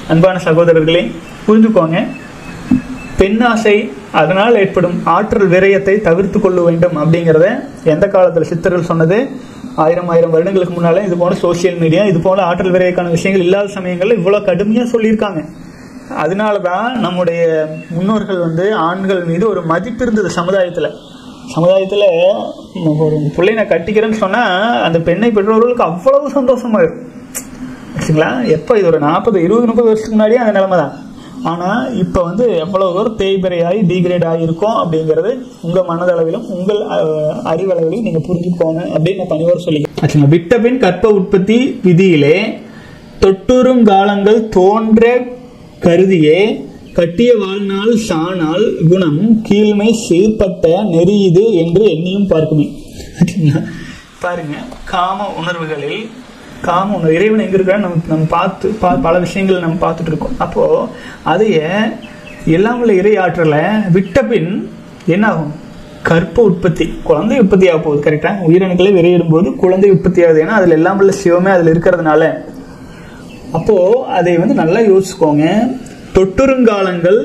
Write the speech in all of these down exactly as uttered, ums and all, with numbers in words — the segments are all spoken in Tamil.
அன்பான சகோதரர்களே, புரிஞ்சுக்கோங்க, பெண்ணாசை அதனால் ஏற்படும் ஆற்றல் விரயத்தை தவிர்த்து கொள்ள வேண்டும் அப்படிங்கிறத எந்த காலத்தில் சித்தர்கள் சொன்னது? ஆயிரம் ஆயிரம் வருடங்களுக்கு முன்னாலே இது போல சோசியல் மீடியா, இது போல ஆற்றல் விரயக்கான விஷயங்கள் இல்லாத சமயங்கள்ல இவ்வளவு கடுமையா சொல்லியிருக்காங்க. அதனாலதான் நம்முடைய முன்னோர்கள் வந்து ஆண்கள் மீது ஒரு மதிப்பு இருந்தது சமுதாயத்துல. சமுதாயத்துல ஒரு பிள்ளை நான் கட்டிக்கிறேன்னு சொன்னா அந்த பெண்ணை பெற்றோர்களுக்கு அவ்வளவு சந்தோஷமா இருக்கும். சரிங்களா? எப்ப இது ஒரு நாற்பது இருபது முப்பது வருஷத்துக்கு முன்னாடியே அந்த நிலைமை தான். ஆனா இப்ப வந்து எவ்வளவு தூரம் தேய்பிரையாகி டீக்ரேட் ஆகியிருக்கும் அப்படிங்கிறது உங்க மனதளவிலும் உங்கள் அறிவளவிலும் நீங்க புரிஞ்சுக்கோங்க அப்படின்னு நான் பணிவோடு சொல்லிக்கிறேன். விட்ட பின் கற்ப உற்பத்தி விதியிலே தொட்டுறுங்காலங்கள் தோன்ற கருதியே கட்டிய வாழ்நாள் சானால் குணம் கீழ்மை சீர்பட்ட நெறியுது என்று எண்ணியும் பார்க்குமே. பாருங்க, காம உணர்வுகளில் காம உணர்வு இறைவன் எங்க இருக்கிற நம்ம நம்ம பார்த்து பல விஷயங்கள் நம்ம பார்த்துட்டு இருக்கோம். அப்போ அதைய எல்லாம் உள்ள இறை ஆற்றலை விட்ட பின் என்ன ஆகும்? கற்ப உற்பத்தி, குழந்தை உற்பத்தி ஆக போகுது. கரெக்டா? உயிரணுக்களை விரையிடும் போது குழந்தை உற்பத்தி ஆகுது. ஏன்னா அதுல எல்லாம் உள்ள சிவமே அதுல இருக்கிறதுனால. அப்போ அதை வந்து நல்லா யோசிச்சுக்கோங்க. தொட்டுறுங்காலங்கள்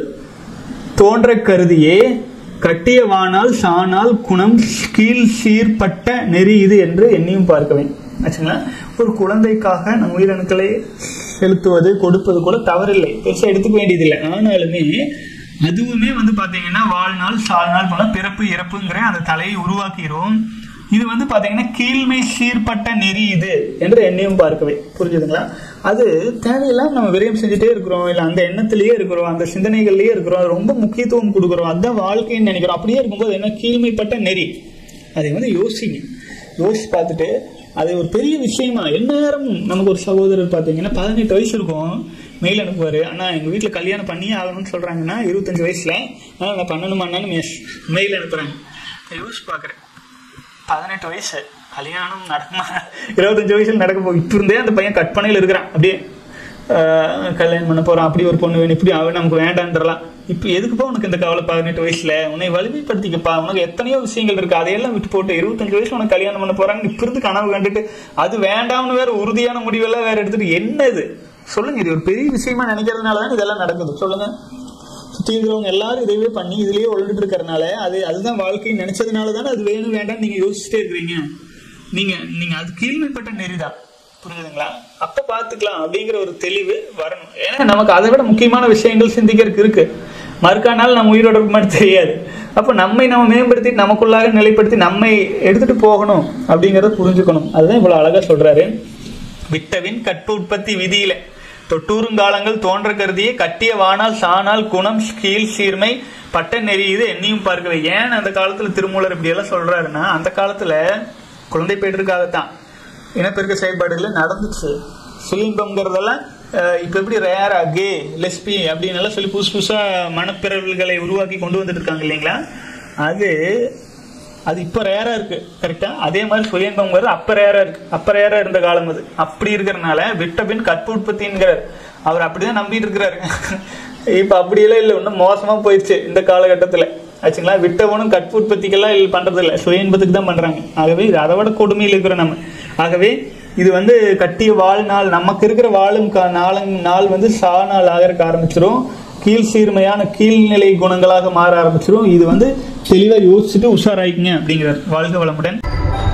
தோன்ற கருதியே கட்டிய வானால் சானால் குணம் கீழ் சீர்பட்ட நெறி இது என்று எண்ணியும் பார்க்கவேன். ஆச்சுங்களா? ஒரு குழந்தைக்காக நம் உயிரணுக்களை செலுத்துவது கொடுப்பது கூட தவறில்லை, பெருசா எடுத்துக்க வேண்டியதில்லை. ஆனாலுமே அதுவுமே வந்து பாத்தீங்கன்னா வாழ்நாள் சால்நாள் போல பிறப்பு இறப்புங்கிற அந்த தலையை உருவாக்கிறோம். இது வந்து பாத்தீங்கன்னா கீழ்மை சீர்பட்ட நெறி இது என்று எண்ணியும் பார்க்கவே. புரிஞ்சுதுங்களா? அது தேவையில்லாம நம்ம விரயம் செஞ்சுட்டே இருக்கிறோம், இல்ல அந்த எண்ணத்திலேயே இருக்கிறோம், அந்த சிந்தனைகள்லயே இருக்கிறோம், ரொம்ப முக்கியத்துவம் கொடுக்குறோம், அதுதான் வாழ்க்கைன்னு நினைக்கிறோம். அப்படியே இருக்கும்போது என்ன கீழ்மைப்பட்ட நெறி, அதை வந்து யோசிங்க. யோசிச்சு பார்த்துட்டு அது ஒரு பெரிய விஷயமா எந்நேரமும் நமக்கு ஒரு சகோதரர் பார்த்தீங்கன்னா பதினெட்டு வயசு இருக்கும், மெயில் அனுப்புவாரு, ஆனா எங்க வீட்டுல கல்யாணம் பண்ணியே ஆகணும்னு சொல்றாங்கன்னா இருபத்தஞ்சு வயசுல ஆனா நான் பண்ணணுமான்னு மெயில் அனுப்புறாங்க. யோசிச்சு பாக்குறேன், பதினெட்டு வயசு கல்யாணம் நடக்குமா? இருபத்தஞ்சு வயசுல நடக்க போகும். இப்ப இருந்தே அந்த பையன் கற்பனையில் இருக்கிறான், அப்படியே கல்யாணம் பண்ண போறான், அப்படி ஒரு பொண்ணு வேணும், இப்படி அவன் நமக்கு வேண்டான்றலாம். இப்ப எதுக்குப்பா உனக்கு இந்த கவலை? பதினெட்டு வயசுல உன்னை வலிமைப்படுத்திக்கப்பா, உனக்கு எத்தனையோ விஷயங்கள் இருக்கு, அதையெல்லாம் விட்டு போட்டு இருபத்தஞ்சு வயசு உனக்கு கல்யாணம் பண்ண போறாங்க, இப்ப இருந்து கனவு கண்டுட்டு அது வேண்டாம்னு வேற உறுதியான முடிவெல்லாம் வேற எடுத்துட்டு என்னது சொல்லுங்க? இது ஒரு பெரிய விஷயமா நினைக்கிறதுனாலதான் இதெல்லாம் நடக்குது. சொல்லுங்க, சுத்தி இருக்கிறவங்க எல்லாரும் இதுவே பண்ணி இதுலயே ஒழுங்கிட்டு இருக்கிறதுனால அது அதுதான் வாழ்க்கை நினைச்சதுனாலதானே அது வேணும் வேண்டாம்னு நீங்க யோசிச்சுட்டே இருக்கிறீங்க. நீங்க நீங்க அது கீழ்மைப்பட்ட நெறிதான். புரிஞ்சுதுங்களா? அப்ப பாத்துக்கலாம் அப்படிங்கிற ஒரு தெளிவு வரணும். ஏன்னா நமக்கு அதை விட முக்கியமான விஷயங்கள் சிந்திக்கிறதுக்கு இருக்கு. மறுக்கானால் நம்ம உயிரோட மட்டும் தெரியாது. அப்ப நம்மை நம்ம மேம்படுத்தி நமக்குள்ளாக நிலைப்படுத்தி நம்மை எடுத்துட்டு போகணும் அப்படிங்கறத புரிஞ்சுக்கணும். அதுதான் இவ்வளவு அழகா சொல்றாரு. விட்டவின் கற்ப உற்பத்தி விதியில தொட்டூறுங்காலங்கள் தோன்ற கருதியே கட்டிய வானால் சானால் குணம் கீழ் சீர்மை பட்ட நெறியுது எண்ணியும் பார்க்கவே. ஏன் அந்த காலத்துல திருமூலர் இப்படி எல்லாம் சொல்றாருன்னா, அந்த காலத்துல குழந்தை பேருக்காகத்தான் இனப்பெருக்க செயல்பாடுகள் நடந்துச்சு. சுயம்பம்ங்கிறதெல்லாம் இப்ப எப்படி ரேரா கே லெஸ்பி அப்படின்னு எல்லாம் சொல்லி புதுசு புதுசா மனப்பிறவுகளை உருவாக்கி கொண்டு வந்துட்டு இருக்காங்க இல்லைங்களா? அது அது இப்ப ரேரா இருக்கு. கரெக்டா? அதே மாதிரி சுயம்பம்ங்கிறது அப்ப ரேரா இருக்கு. அப்ப ரேரா இருந்த காலம் அது. அப்படி இருக்கிறதுனால விட்ட பின் கற்ப உற்பத்திங்கிறார். அவர் அப்படிதான் நம்பிட்டு இருக்கிறாரு. இப்ப அப்படியெல்லாம் இல்லை, இன்னும் மோசமா போயிடுச்சு இந்த காலகட்டத்துல. ஆச்சுங்களா? விட்டவனும் கற்ப உற்பத்திக்கெல்லாம் பண்றது இல்லை, சுய இன்பத்துக்கு தான் பண்றாங்க. ஆகவே இது அதை விட கொடுமையில் இருக்கிறோம் நம்ம. ஆகவே இது வந்து கட்டிய வாழ்நாள், நமக்கு இருக்கிற வாழும் நாளும் நாள் வந்து சா நாள் ஆகிறதுக்கு ஆரம்பிச்சிடும். கீழ் சீர்மையான கீழ்நிலை குணங்களாக மாற ஆரம்பிச்சிடும். இது வந்து தெளிவா யோசிச்சுட்டு உஷாராயிக்குங்க அப்படிங்கிறார். வாழ்க வளமுடன்.